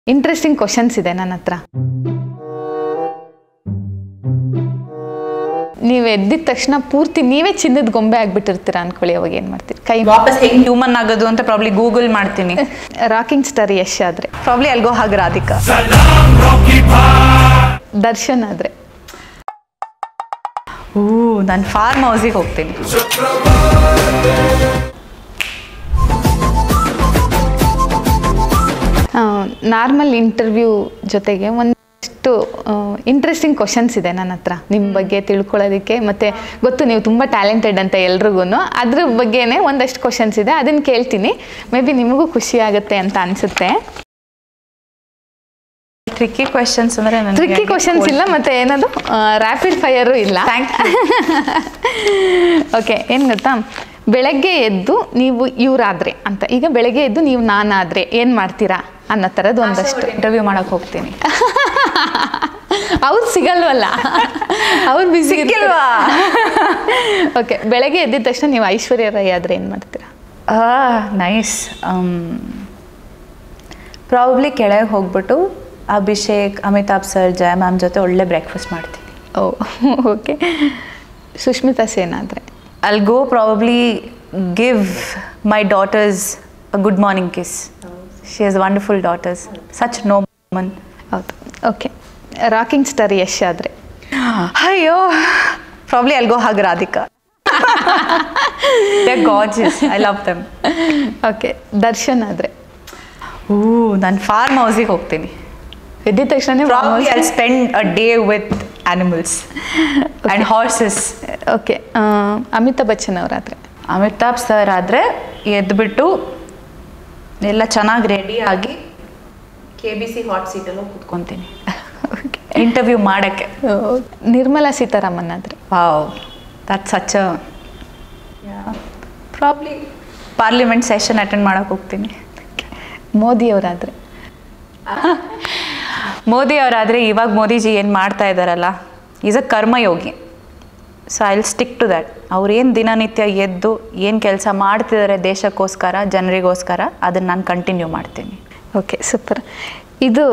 Interesting questions ಇದೆ ನನ್ನ ಹತ್ರ. ನೀವು ಎದ್ದಿದ ತಕ್ಷಣ ಪೂರ್ತಿ ನೀವೇ ಚಿನ್ನದ ಗೊಂಬೆ ಆಗ್ಬಿಟ್ಟಿರ್ತೀರಾ ಅನ್ಕೊಳ್ಳಿ, ಅವಾಗ ಏನ್ ಮಾಡ್ತೀರಿ? ಕೈ ವಾಪಸ್ ಹೆಂಗ್ ಹ್ಯೂಮನ್ ಆಗೋದು ಅಂತ ಪ್ರಾಬ್ಲಿ ಗೂಗಲ್ ಮಾಡ್ತೀನಿ. ರಾಕಿಂಗ್ ಸ್ಟಾರ್ ಯಶ್ ಆದ್ರೆ ಪ್ರಾಬ್ಲಿ ಅಲ್ಗೋ ಹಾಗೆ ರಾಧಿಕಾ. ದರ್ಶನ್ ಆದ್ರೆ ನಾನು ಫಾರ್ಮ್ ಹೌಸಿಗೆ ಹೋಗ್ತೀನಿ. ನಾರ್ಮಲ್ ಇಂಟರ್ವ್ಯೂ ಜೊತೆಗೆ ಒಂದಷ್ಟು ಇಂಟ್ರೆಸ್ಟಿಂಗ್ ಕ್ವಶನ್ಸ್ ಇದೆ ನನ್ನ ಹತ್ರ ನಿಮ್ಮ ಬಗ್ಗೆ ತಿಳ್ಕೊಳ್ಳೋದಕ್ಕೆ. ಮತ್ತು ಗೊತ್ತು ನೀವು ತುಂಬ ಟ್ಯಾಲೆಂಟೆಡ್ ಅಂತ ಎಲ್ರಿಗೂ, ಅದ್ರ ಬಗ್ಗೆನೇ ಒಂದಷ್ಟು ಕ್ವಶನ್ಸ್ ಇದೆ, ಅದನ್ನು ಕೇಳ್ತೀನಿ. ಮೇ ಬಿ ನಿಮಗೂ ಖುಷಿ ಆಗುತ್ತೆ ಅಂತ ಅನಿಸುತ್ತೆ. ಟ್ರಿಕ್ಕಿ ಕ್ವೆಶನ್ಸ್ ಅಂದರೆ ಟ್ರಿಕ್ಕಿ ಕ್ವಶನ್ಸ್ ಇಲ್ಲ, ಮತ್ತು ಏನದು ರ್ಯಾಪಿಡ್ ಫೈರು ಇಲ್ಲ. ಓಕೆ, ಏನು ಗೊತ್ತಾ, ಬೆಳಗ್ಗೆ ಎದ್ದು ನೀವು ಇವರಾದ್ರೆ ಅಂತ, ಈಗ ಬೆಳಗ್ಗೆ ಎದ್ದು ನೀವು ನಾನಾದರೆ ಏನು ಮಾಡ್ತೀರಾ ಅನ್ನೋ ಥರದ್ದು ಒಂದಷ್ಟು ಇಂಟರ್ವ್ಯೂ ಮಾಡೋಕ್ಕೆ ಹೋಗ್ತೀನಿ. ಅವ್ರು ಸಿಗಲ್ವಲ್ಲ, ಅವ್ರು ಬಿಸಿ ಸಿಕ್ಕಿಲ್ವಾ? ಓಕೆ, ಬೆಳಗ್ಗೆ ಎದ್ದಿದ ತಕ್ಷಣ ನೀವು ಐಶ್ವರ್ಯ ರೈ ಆದರೆ ಏನು ಮಾಡ್ತೀರಾ? ನೈಸ್. ಪ್ರಾಬ್ಲಿ ಕೆಳಗೆ ಹೋಗ್ಬಿಟ್ಟು ಅಭಿಷೇಕ್, ಅಮಿತಾಬ್ ಸರ್, ಜಯ ಮ್ಯಾಮ್ ಜೊತೆ ಒಳ್ಳೆ ಬ್ರೇಕ್ಫಾಸ್ಟ್ ಮಾಡ್ತೀನಿ. ಓಕೆ. ಸುಷ್ಮಿತಾ ಸೇನ್ ಆದರೆ I'll go probably give my daughters a good morning kiss. She has wonderful daughters. Such noble woman. ಹೌದು. ಓಕೆ, ರಾಕಿಂಗ್ ಸ್ಟಾರ್ ಯಶ್ ಆದರೆ ಅಯ್ಯೋ, probably I'll go hug Radhika. They're gorgeous. I love them. Okay, Darshan ಆದರೆ ನಾನು form ಹೌಸಿಗೆ ಹೋಗ್ತೀನಿ. ಎದ್ದಿದ ತಕ್ಷಣ Probably I'll spend a day with animals and horses. Okay, Amitabh Bachchan ಅವರಾದರೆ Amitabh sir ಆದರೆ ಎದ್ಬಿಟ್ಟು ಎಲ್ಲ ಚೆನ್ನಾಗಿ ರೆಡಿ ಆಗಿ KBC ಹಾಟ್ ಸೀಟಲ್ಲೂ ಕೂತ್ಕೊತೀನಿ ಇಂಟರ್ವ್ಯೂ ಮಾಡೋಕ್ಕೆ. ನಿರ್ಮಲಾ ಸೀತಾರಾಮನ್ ಆದರೆ wow, that such a probably parliament session attend ಮಾಡೋಕ್ಕೆ ಹೋಗ್ತೀನಿ. ಮೋದಿ ಅವರಾದರೆ ಮೋದಿ ಅವರಾದರೆ ಇವಾಗ ಮೋದಿಜಿ ಏನು ಮಾಡ್ತಾ ಇದ್ದಾರಲ್ಲ, ಈಸ್ ಅ ಕರ್ಮಯೋಗಿ. So I will stick to that. ಅವ್ರೇನು ದಿನನಿತ್ಯ ಎದ್ದು ಏನು ಕೆಲಸ ಮಾಡ್ತಿದ್ದಾರೆ ದೇಶಕ್ಕೋಸ್ಕರ, ಜನರಿಗೋಸ್ಕರ, ಅದನ್ನು ನಾನು ಕಂಟಿನ್ಯೂ ಮಾಡ್ತೀನಿ. Okay, super. ಇದು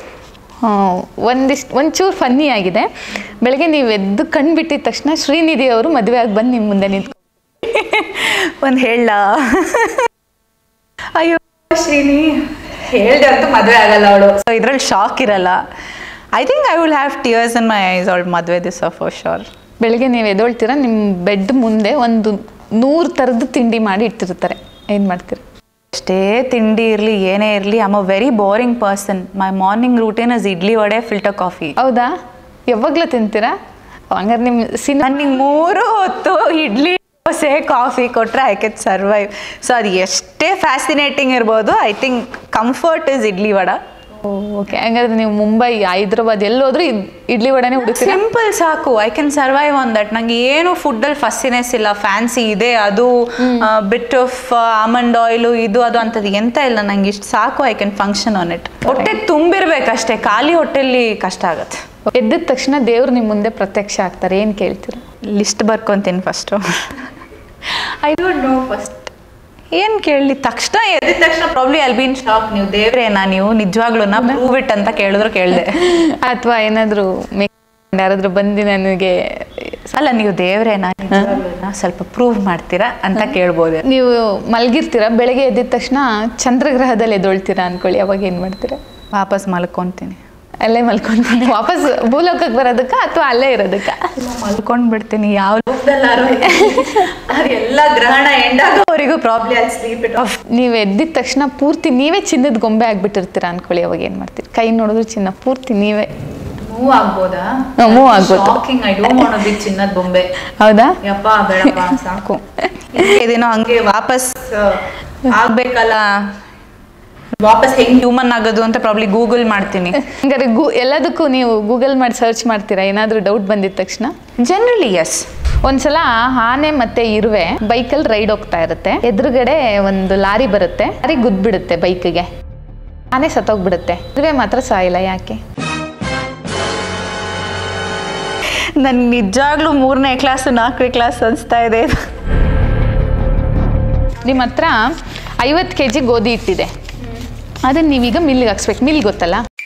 ಒಂಚೂರು ಫನ್ನಿ ಆಗಿದೆ. ಬೆಳಗ್ಗೆ ನೀವು ಎದ್ದು ಕಣ್ಬಿಟ್ಟಿದ ತಕ್ಷಣ ಶ್ರೀನಿಧಿ ಅವರು ಮದುವೆ ಆಗಿ ಬಂದು ನಿಮ್ಮ ಮುಂದೆ ನಿಂತು ಒಂದು ಹೇಳ, ಅಯ್ಯೋ ಶ್ರೀನಿ ಹೇಳ್ದೆ ಅಂತೂ ಮದುವೆ ಆಗಲ್ಲ ಅವಳು. ಸೊ ಇದ್ರಲ್ಲಿ ಶಾಕ್ ಇರಲ್ಲ. I think I will have tears in my eyes ಅವಳು ಮದುವೆ ದಿವಸ ಫಾರ್ ಶೋರ್. ಬೆಳಗ್ಗೆ ನೀವು ಎದೊಳ್ತೀರ, ನಿಮ್ಮ ಬೆಡ್ ಮುಂದೆ ಒಂದು 100 ಥರದ್ದು ತಿಂಡಿ ಮಾಡಿ ಇಟ್ಟಿರ್ತಾರೆ, ಏನು ಮಾಡ್ತೀರ? ಅಷ್ಟೇ ತಿಂಡಿ ಇರಲಿ ಏನೇ ಇರಲಿ, I am a very boring person. My morning routine is idli vada filter coffee. ಹೌದಾ? ಯಾವಾಗಲೂ ತಿಂತೀರಾ? ಹಂಗಾರೆ ನಿಮ್ಮ ನನಗೆ 3 ಹೊತ್ತು ಇಡ್ಲಿ ದೋಸೆ ಕಾಫಿ ಕೊಟ್ಟರೆ ಐ ಕ್ಯಾನ್ ಸರ್ವೈವ್. ಸೊ ಅದು ಎಷ್ಟೇ ಫ್ಯಾಸಿನೇಟಿಂಗ್ ಇರ್ಬೋದು, I think comfort is idli vada. Okay, ಹಂಗಾದ್ರೆ ನೀವು ಮುಂಬೈ, ಹೈದ್ರಾಬಾದ್ ಎಲ್ಲೋದ್ರೂ ಇಡ್ಲಿ ವಡೆನೇ ಹುಡುಕ್ತೀರಾ? ಸಿಂಪಲ್ ಸಾಕು, I can survive on that. ನಂಗೆ ಏನು ಫುಡ್ಡಲ್ಲಿ ಫಸ್ಸಿನೆಸ್ ಇಲ್ಲ, ಫ್ಯಾನ್ಸಿ ಇದೆ ಅದು ಬಿಟ್ ಆಫ್ ಆಮಂಡ್ ಆಯಿಲು ಇದು ಅದು ಅಂತದ್ದು ಎಂತ ಇಲ್ಲ. ನಂಗೆ ಇಷ್ಟು ಸಾಕು, I can function on it. ಹೊಟ್ಟೆ ತುಂಬಿರ್ಬೇಕಷ್ಟೇ, ಖಾಲಿ ಹೊಟ್ಟೆಲಿ ಕಷ್ಟ ಆಗುತ್ತೆ. ಎದ್ದಿದ ತಕ್ಷಣ ದೇವ್ರು ನಿಮ್ಮ ಮುಂದೆ ಪ್ರತ್ಯಕ್ಷ ಆಗ್ತಾರೆ, ಏನು ಕೇಳ್ತೀರಾ? ಲಿಸ್ಟ್ ಬರ್ಕೊತೀನಿ first. I don't know first ಏನು ಕೇಳಲಿ. ತಕ್ಷಣ ಎದ್ದಿದ ತಕ್ಷಣ probably I'll be in shock. ನೀವು ದೇವ್ರೇನಾ, ನೀವು ನಿಜವಾಗ್ಲೂ ಪ್ರೂವ್ ಇಟ್ ಅಂತ ಕೇಳಿದ್ರು ಕೇಳಿದೆ. ಅಥವಾ ಏನಾದರೂ ಯಾರಾದ್ರೂ ಬಂದು ನನಗೆ ಅಲ್ಲ ನೀವು ದೇವ್ರೇನಾ ಸ್ವಲ್ಪ ಪ್ರೂವ್ ಮಾಡ್ತೀರಾ ಅಂತ ಕೇಳ್ಬೋದು. ನೀವು ಮಲಗಿರ್ತೀರಾ, ಬೆಳಗ್ಗೆ ಎದ್ದಿದ ತಕ್ಷಣ ಚಂದ್ರಗ್ರಹದಲ್ಲಿ ಎದ್ದೊಳ್ತೀರಾ ಅನ್ಕೊಳ್ಳಿ, ಅವಾಗ ಏನು ಮಾಡ್ತೀರಾ? ವಾಪಸ್ ಮಲ್ಕೊತೀನಿ. ಅಲ್ಲೇ ಮಲ್ಕೊಂತೀನಿ, ವಾಪಸ್ ಭೂಲೋಕಕ್ಕೆ ಬರೋದಕ್ಕ ಅಥವಾ ಅಲ್ಲೇ ಇರೋದಕ್ಕ? ಮಲ್ಕೊಂಡು ಬಿಡ್ತೀನಿ. ಯಾವ ಎಲ್ಲ ಗ್ರಹಣ ಎಂಡಾಗೋವರೆಗೂ ಪ್ರಾಬ್ಲಿ ಅಲ್ಲಿ ಸ್ಲೀಪ್ ಇಟ್ ಆಫ್. ನೀವು ಎದ್ದಿದ ತಕ್ಷಣ ಪೂರ್ತಿ ನೀವೇ ಚಿನ್ನದ ಗೊಂಬೆ ಆಗ್ಬಿಟ್ಟಿರ್ತೀರಾ ಅನ್ಕೊಳ್ಳಿ, ಅವಾಗ ಏನು ಮಾಡ್ತೀರಿ? ಕೈ ನೋಡಿದ್ರು ಚಿನ್ನ, ಪೂರ್ತಿ ನೀವೇ ಮೂವ್ ಆಗ್ಬೋದಾ? ಮೂವ್ ಆಗ್ಬೋದು. Shocking. I don't want to be ಚಿನ್ನದ ಬೊಂಬೆ. ಹೌದಾ? ಯಪ್ಪ ಬೇಡಪ್ಪ ಸಾಕು. ಇದೇನೋ ಹಂಗೆ ವಾಪಸ್ ಆಗ್ಬೇಕಲ್ಲ, ವಾಪಸ್ ಹೆಂಗ್ ಹ್ಯೂಮನ್ ಆಗೋದು ಅಂತ ಪ್ರಾಬ್ಲಿ ಗೂಗಲ್ ಮಾಡ್ತೀನಿ. ಹಂಗಾರೆ ಎಲ್ಲದಕ್ಕೂ ನೀವು ಗೂಗಲ್ ಮಾಡಿ ಸರ್ಚ್ ಮಾಡ್ತೀರಾ ಏನಾದರೂ ಡೌಟ್ ಬಂದಿದ ತಕ್ಷಣ? Generally yes. ಒಂದ್ಸಲ ಆನೆ ಮತ್ತೆ ಇರುವೆ ಬೈಕಲ್ಲಿ ರೈಡ್ ಹೋಗ್ತಾ ಇರುತ್ತೆ. ಎದುರುಗಡೆ ಒಂದು ಲಾರಿ ಬರುತ್ತೆ, ಲಾರಿ ಗುದ್ಬಿಡುತ್ತೆ ಬೈಕ್ಗೆ. ಆನೆ ಸತ್ತೋಗ್ಬಿಡುತ್ತೆ, ಇರುವೆ ಮಾತ್ರ ಸಾಯಿಲ್ಲ, ಯಾಕೆ? ನನ್ ನಿಜಾಗ್ಲೂ 3ನೇ ಕ್ಲಾಸು 4ನೇ ಕ್ಲಾಸ್ ಅನಿಸ್ತಾ ಇದೆ. ನಿಮ್ಮ ಹತ್ರ 50 kg ಗೋಧಿ ಇಟ್ಟಿದೆ, ಅದನ್ನ ನೀವೀಗ ಮಿಲ್ಗೆ ಹಾಕ್ಸ್ಬೇಕು. ಮಿಲ್ ಗೊತ್ತಲ್ಲ?